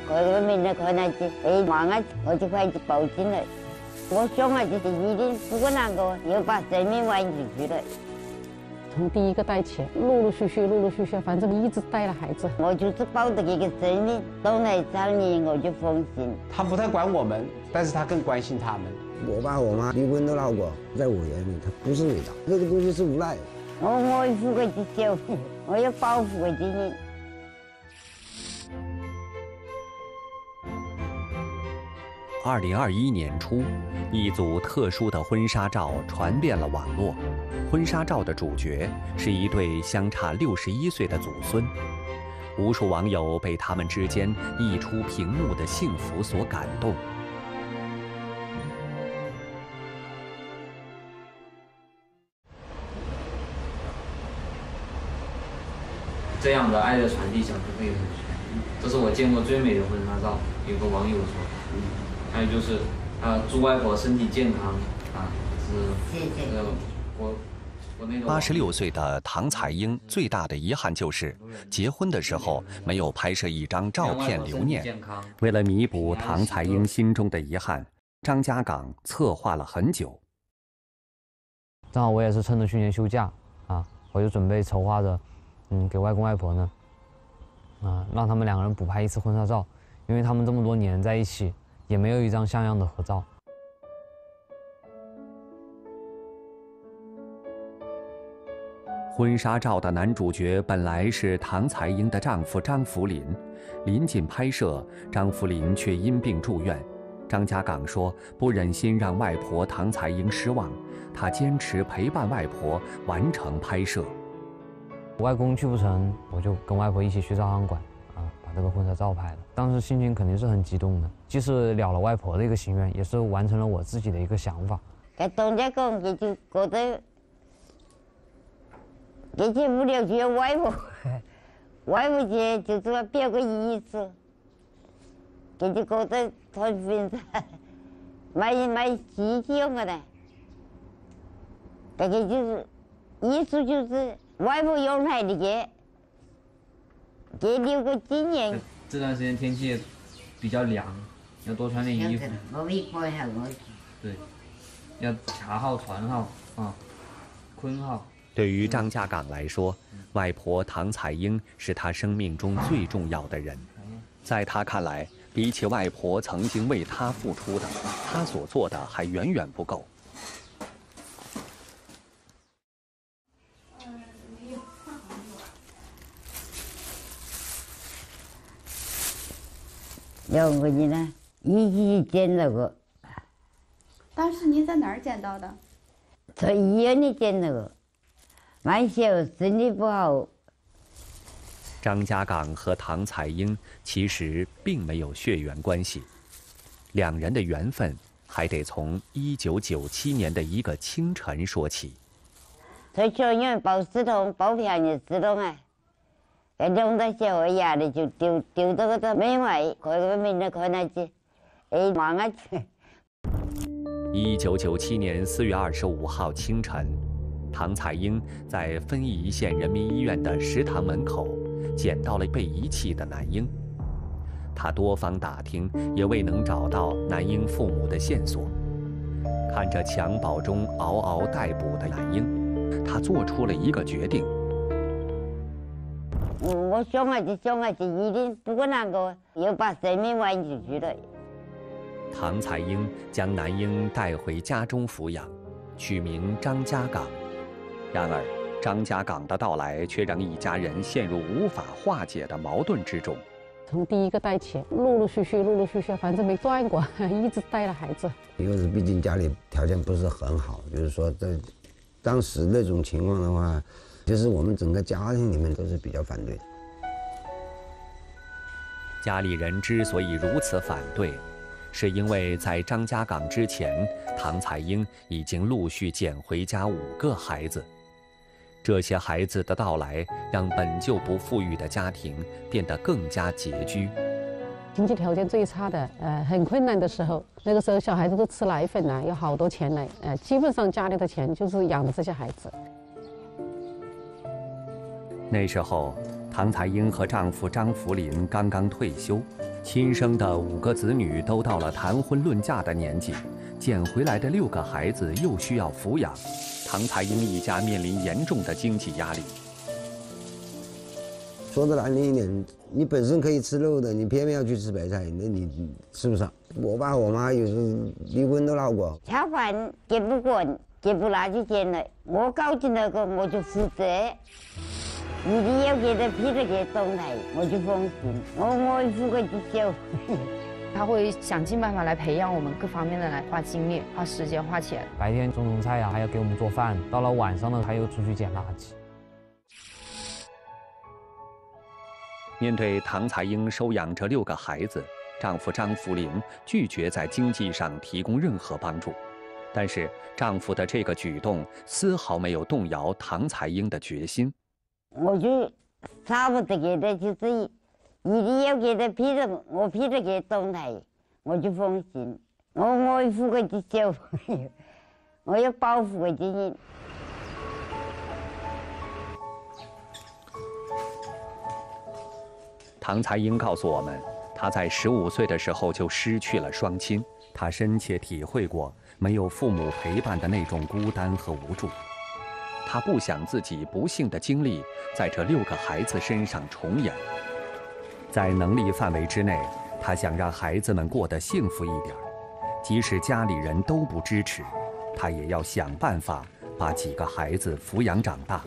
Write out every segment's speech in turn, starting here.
个没人看那去，忙啊，我就快去报警了。我想啊，就是一定不管哪个又把生命玩进去了。 从第一个带起，陆陆续续，反正一直带了孩子。 我就是保得一个生命，东来找你我就放心。 他不太管我们，但是他更关心他们。 我爸我妈离婚都闹过，在我眼里，他不是伟大，这个东西是无赖。 我爱护个小孩，我要保护个人。 2021年初，一组特殊的婚纱照传遍了网络。婚纱照的主角是一对相差61岁的祖孙，无数网友被他们之间溢出屏幕的幸福所感动。 这样的爱的传递将不会有人学。这是我见过最美的婚纱照。有个网友说，还有就是，祝外婆身体健康啊，是我那个。 86岁的唐彩英最大的遗憾就是结婚的时候没有拍摄一张照片留念。为了弥补唐彩英心中的遗憾，张家港策划了很久。 正好我也是趁着去年休假啊，我就准备筹划着，给外公外婆呢，让他们两个人补拍一次婚纱照，因为他们这么多年在一起，也没有一张像样的合照。 婚纱照的男主角本来是唐彩英的丈夫张福林，临近拍摄，张福林却因病住院。张家港说不忍心让外婆唐彩英失望，他坚持陪伴外婆完成拍摄。 外公去不成，我就跟外婆一起去照相馆把这个婚纱照拍了。当时心情肯定是很激动的，既是了了外婆的一个心愿，也是完成了我自己的一个想法。 在东家讲，他就觉得，这些无聊就外婆，外婆去就是说表个意思，他就觉得他平常买机器用的，这个就是意思就是外婆用来的给留个纪念。 这段时间天气也比较凉，要多穿点衣服。 我没关好我。 对，要卡号、团号坤号。 对于张家港来说，外婆唐彩英是他生命中最重要的人。在他看来，比起外婆曾经为他付出的，他所做的还远远不够。 要我你呢？一起捡那个。 当时你在哪儿捡到的？ 在医院里捡那个。蛮小，身体不好。 张家港和唐彩英其实并没有血缘关系，两人的缘分还得从1997年的一个清晨说起。 在小院包石头，包便宜石头啊，两个小孩压的就丢到个门外，看个没人看那去，忙啊去。 1997年4月25号清晨。唐彩英在分宜县人民医院的食堂门口捡到了被遗弃的男婴，她多方打听，也未能找到男婴父母的线索。看着襁褓中嗷嗷待哺的男婴，她做出了一个决定。 我想啊，一定不管哪个又把生命玩进去了。 唐彩英将男婴带回家中抚养，取名张家港。然而，张家港的到来却让一家人陷入无法化解的矛盾之中。 从第一个带起，陆陆续续，反正没断过，一直带了孩子。 因为毕竟家里条件不是很好，就是说在当时那种情况的话，就是我们整个家庭里面都是比较反对的。 家里人之所以如此反对，是因为在张家港之前，唐彩英已经陆续捡回家5个孩子。这些孩子的到来，让本就不富裕的家庭变得更加拮据。 经济条件最差的，很困难的时候，那个时候小孩子都吃奶粉啊，有好多钱来，基本上家里的钱就是养的这些孩子。 那时候，唐彩英和丈夫张福林刚刚退休， 亲生的5个子女都到了谈婚论嫁的年纪，捡回来的6个孩子又需要抚养，唐才英一家面临严重的经济压力。 说的难听一点，你本身可以吃肉的，你偏偏要去吃白菜，那你吃不上。我爸我妈有时候离婚都闹过。 恰饭结不惯，结不拿就捡了。我搞定那个我就负责，你的要给他批了给动态，我就放心。我付个就走。 他会想尽办法来培养我们各方面的来花精力、花时间、花钱。 白天种菜呀，还要给我们做饭，到了晚上呢，他又出去捡垃圾。 面对唐才英收养这6个孩子，丈夫张福林拒绝在经济上提供任何帮助。但是丈夫的这个举动丝毫没有动摇唐才英的决心。 我就舍不得给他，就是一定要给他批了，我批了给动态，我就放心。我付个就走，我要保护个经营。 唐才英告诉我们，她在15岁的时候就失去了双亲，她深切体会过没有父母陪伴的那种孤单和无助。她不想自己不幸的经历在这6个孩子身上重演。在能力范围之内，她想让孩子们过得幸福一点，即使家里人都不支持，她也要想办法把几个孩子抚养长大。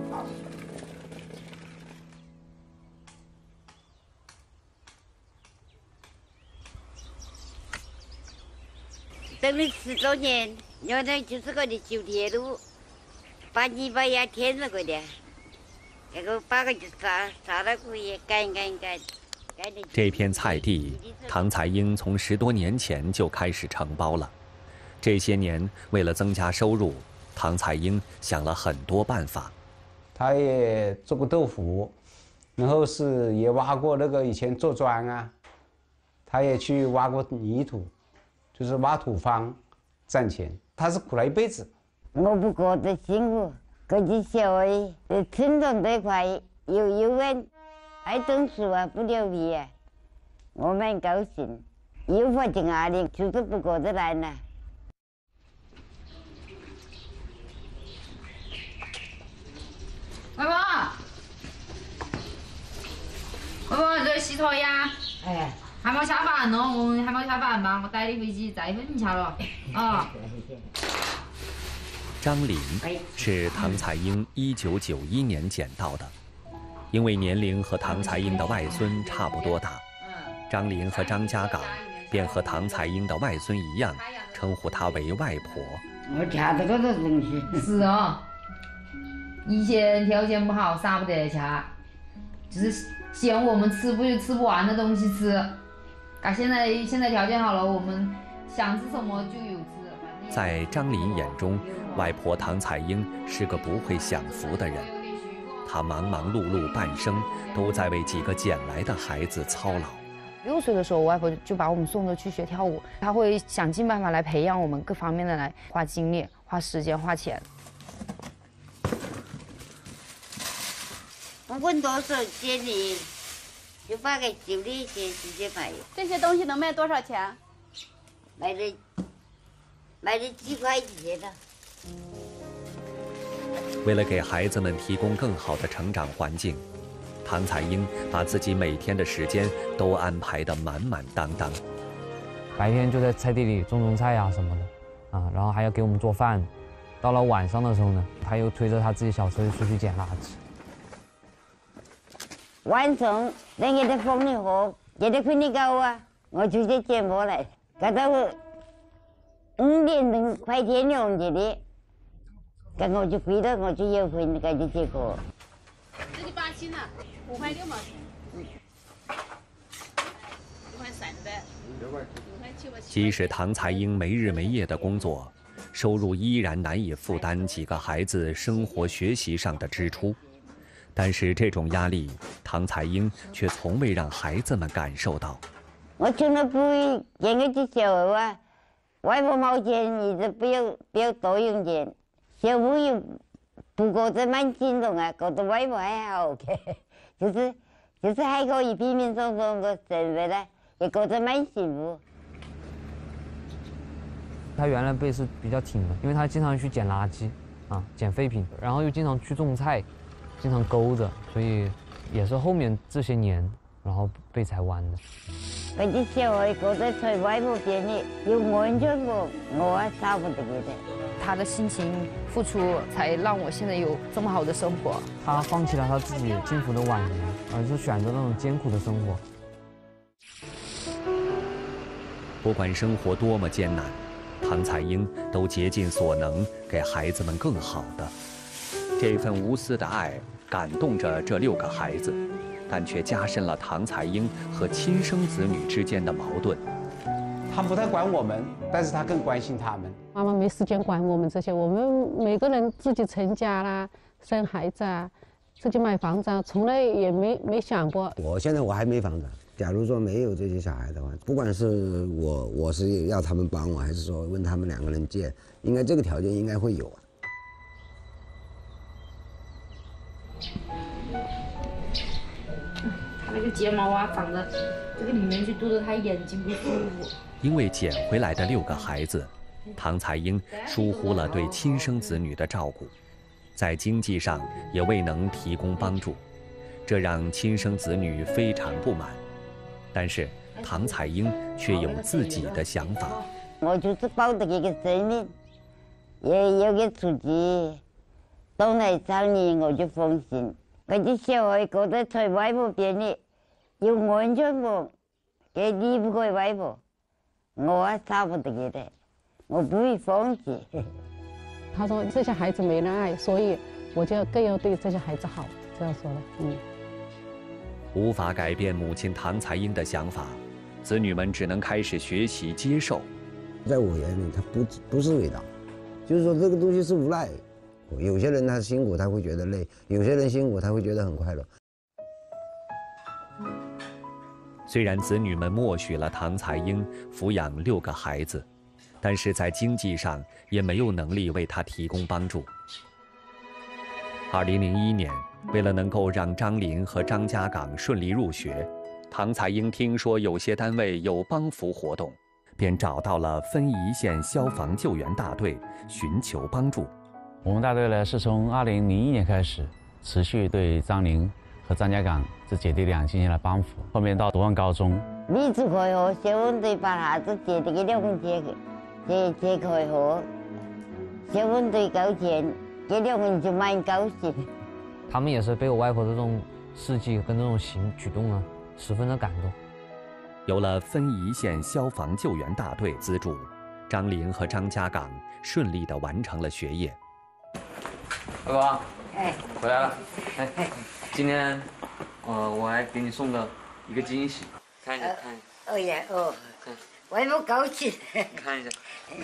等了10多年，原来就是个的修铁路，把泥巴也填了个的，这个把个就撒了个也干。 这片菜地，唐才英从10多年前就开始承包了。这些年，为了增加收入，唐才英想了很多办法。 他也做过豆腐，然后也挖过那个以前做砖啊，他也去挖过泥土。就是挖土方赚钱，他是苦了一辈子。 我不觉得辛苦，个就小而成长这块有人爱读书啊，不流鼻啊，我蛮高兴。有发点压力，就是不觉得难了。 外婆，外婆在洗头呀？ 哎。 还没下班呢，我们还没下班嘛，我带你回去再分去了啊。 张林是唐才英1991年捡到的，因为年龄和唐才英的外孙差不多大，张林和张家岗便和唐才英的外孙一样，称呼她为外婆。 我掐这个东西。 是啊，以前条件不好，舍不得掐，就是嫌我们吃不完的东西吃。现在条件好了，我们想吃什么就有吃。 在张林眼中，外婆唐才英是个不会享福的人。她忙忙碌碌半生，都在为几个捡来的孩子操劳。 6岁的时候，我外婆就把我们送着去学跳舞，她会想尽办法来培养我们各方面的来花精力、花时间、花钱。 不管多少钱呢？就把个修理钱直接卖。 这些东西能卖多少钱？ 卖了几块钱的。 为了给孩子们提供更好的成长环境，唐才英把自己每天的时间都安排得满满当当。 白天就在菜地里种菜呀什么的，然后还要给我们做饭。到了晚上的时候呢，他又推着他自己小车出去捡垃圾。 晚上等给他放的货，给他困的高啊，我就去捡回来。搞到5点钟快天亮去的，跟我就回了，我就又回那个就结果。 这就8斤了，5块6毛钱，1块300，6块7毛。 即使唐才英没日没夜的工作，收入依然难以负担几个孩子生活学习上的支出。但是这种压力，唐才英却从未让孩子们感受到。 我从来不会捡个去小孩啊，外婆没钱，你就不要多用钱。小朋友不觉得蛮心动啊，觉得外婆还好，就是还可以避免种个生活呢， 也过得蛮幸福。 他原来背是比较挺的，因为他经常去捡垃圾，捡废品，然后又经常去种菜，经常勾着，所以也是后面这些年，然后背才弯的。 我啲小孩过得在外婆边里，有安全感，我也舍不得给他。 他的辛勤付出，才让我现在有这么好的生活。 他放弃了他自己幸福的晚年，而是选择那种艰苦的生活。 不管生活多么艰难，唐彩英都竭尽所能给孩子们更好的。这份无私的爱感动着这6个孩子，但却加深了唐彩英和亲生子女之间的矛盾。 他不太管我们，但是他更关心他们。 妈妈没时间管我们这些，我们每个人自己成家啦，生孩子啊，自己买房子啊，从来也没想过。 我现在还没房子。假如说没有这些小孩的话，不管是我是要他们帮我，还是说问他们2个人借，应该这个条件应该会有啊。 他那个睫毛啊，长得这个里面去嘟得他眼睛不舒服。 因为捡回来的6个孩子，唐彩英疏忽了对亲生子女的照顾，在经济上也未能提供帮助，这让亲生子女非常不满。但是唐彩英却有自己的想法。 我就是保得这个生命，也有个出去东来张年，我就放心。我的小孩过得在外婆边里，有安全感，也离不开外婆，我也舍不得给他，我不会放弃。 他说这些孩子没人爱，所以我就更要对这些孩子好，这样说的。 无法改变母亲唐彩英的想法，子女们只能开始学习接受。 在我眼里，它不是伟大，就是说这个东西是无奈。有些人他辛苦他会觉得累，有些人辛苦他会觉得很快乐。 虽然子女们默许了唐彩英抚养6个孩子，但是在经济上也没有能力为她提供帮助。2001年，为了能够让张林和张家岗顺利入学，唐彩英听说有些单位有帮扶活动，便找到了分宜县消防救援大队寻求帮助。 我们大队呢是从2001年开始，持续对张林和张家岗这姐弟俩进行了帮扶，后面到读完高中。 你就开学，消防队把孩子接得给2个人接开学，消防队交钱，给2个人就蛮高兴。 他们也是被我外婆的这种事迹跟这种举动呢，十分的感动。 有了分宜县消防救援大队资助，张林和张家岗顺利地完成了学业。 二哥， 哎， 回来了。哎，今天，我还给你送了一个惊喜，看一下，看一下。 哦呀，哦，外婆高兴。 看一下。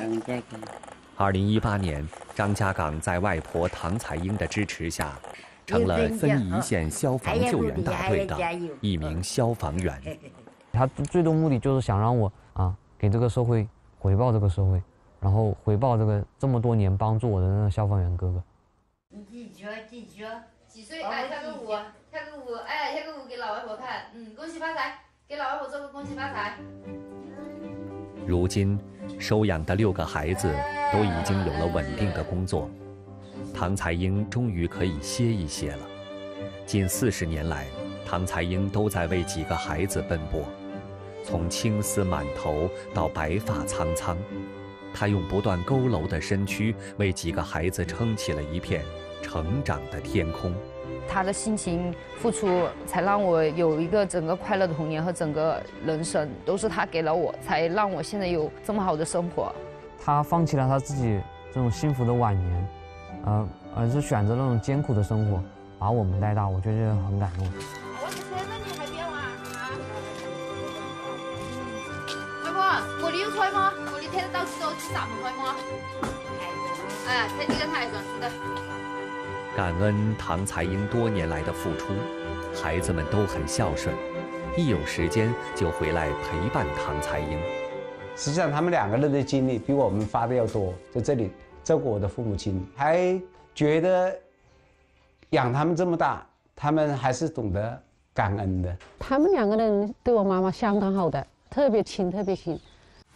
2018年，张家岗在外婆唐彩英的支持下，成了分宜县消防救援大队的一名消防员。 他最终目的就是想让我给这个社会回报这个社会，然后回报这么多年帮助我的那个消防员哥哥。 你几岁？哎，跳个舞，哎，跳个舞给老外婆看。恭喜发财，给老外婆做个恭喜发财。 如今，收养的6个孩子都已经有了稳定的工作，唐彩英终于可以歇一歇了。近40年来，唐彩英都在为几个孩子奔波，从青丝满头到白发苍苍，她用不断佝偻的身躯为几个孩子撑起了一片成长的天空。 他的辛勤付出，才让我有一个整个快乐的童年和整个人生，都是他给了我，才让我现在有这么好的生活。 他放弃了他自己这种幸福的晚年，而是选择那种艰苦的生活，把我们带大，我觉得很感动。 我的车那你还不要啊？外婆，茉莉有菜吗？茉莉睇得到几多3块吗？哎，睇这个太算是的。 感恩唐彩英多年来的付出，孩子们都很孝顺，一有时间就回来陪伴唐彩英。 实际上，他们2个人的精力比我们花的要多，在这里照顾我的父母亲，还觉得养他们这么大，他们还是懂得感恩的。 他们2个人对我妈妈相当好的， 特别亲，特别亲。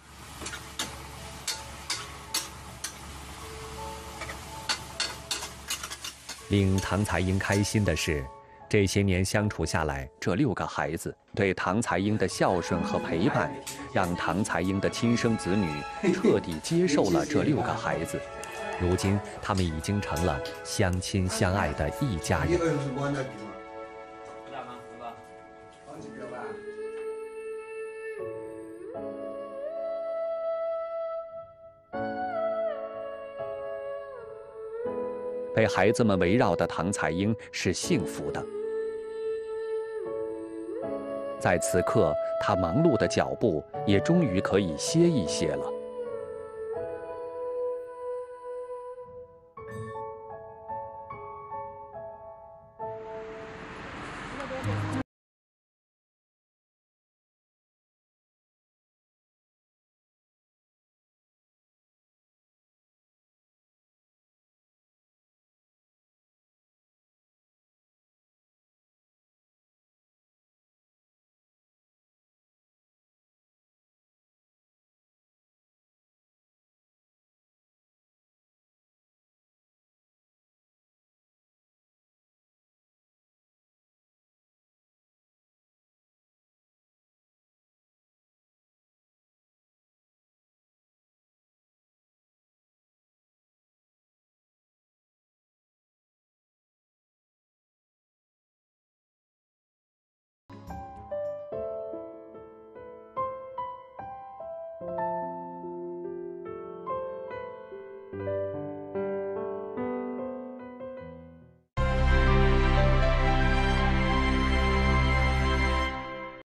令唐才英开心的是，这些年相处下来，这6个孩子对唐才英的孝顺和陪伴，让唐才英的亲生子女彻底接受了这6个孩子。如今，他们已经成了相亲相爱的一家人。被孩子们围绕的唐才英是幸福的。在此刻，他忙碌的脚步也终于可以歇一歇了。